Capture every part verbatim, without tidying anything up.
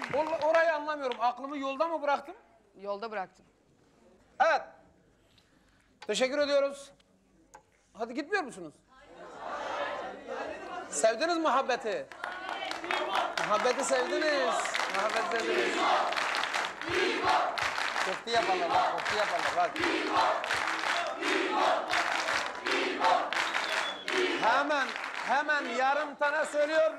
O- orayı anlamıyorum. Aklımı yolda mı bıraktım? Yolda bıraktım. Evet. Teşekkür ediyoruz. Hadi gitmiyor musunuz? Sevdiniz muhabbeti. Muhabbeti sevdiniz. Muhabbeti sevdiniz. Kofti yaparlar bak, kofti yaparlar bak. Hemen, hemen yarım tane söylüyorum.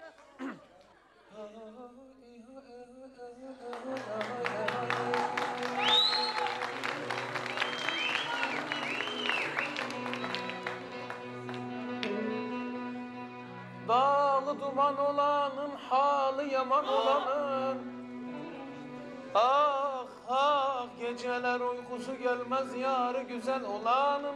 Dağı duman olanın, halı yaman olanın. Ah ah geceler uykusu gelmez yarı güzel olanın.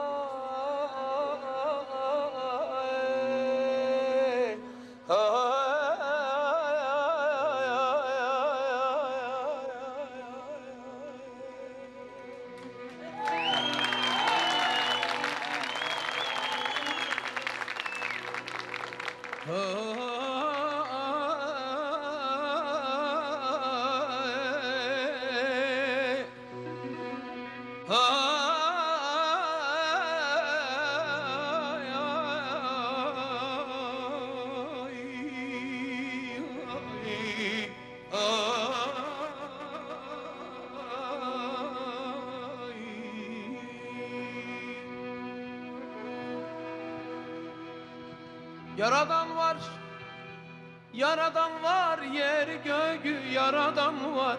Yaradan var, yaradan var, yer göğü yaradan var.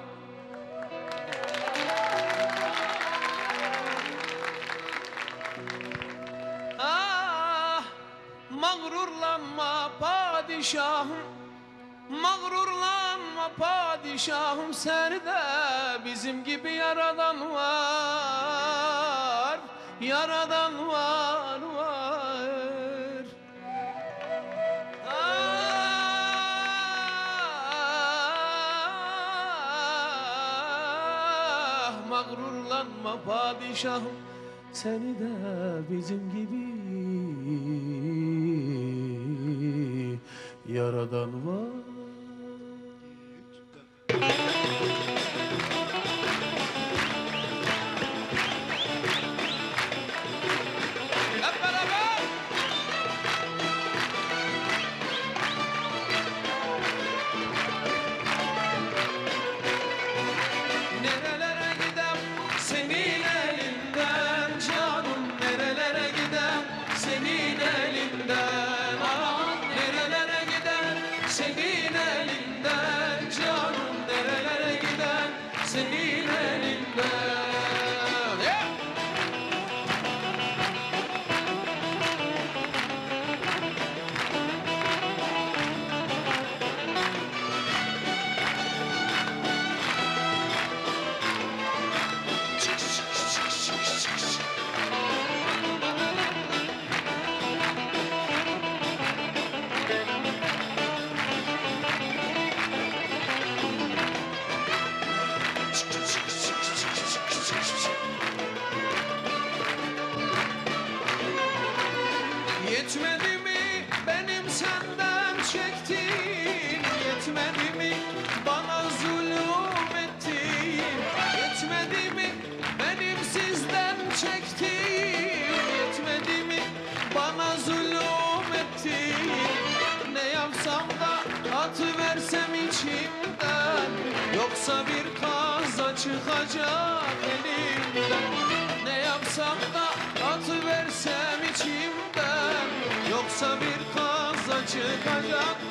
Ah, mağrurlanma padişahım, mağrurlanma padişahım, seni de bizim gibi yaradan var, yaradan var, var. Mağrurlanma padişahım, seni de bizim gibi yaradan var. Hep beraber. Nerelere gidem senin elinden canım, nerelere gidem senin elinden, aman nerelere gidem senin elinden canım, nerelere gidem senin elinden. Yeah! Yetmedi mi benim senden çektiğim, yetmedi mi bana zulüm ettiğim, yetmedi mi benim sizden çektiğim, yetmedi mi bana zulüm ettiğim. Ne yapsam da atıversem içimden, yoksa bir kaza çıkacak elimden. Ne yapsam da atıversem içimden, yoksa bir kaza çıkacak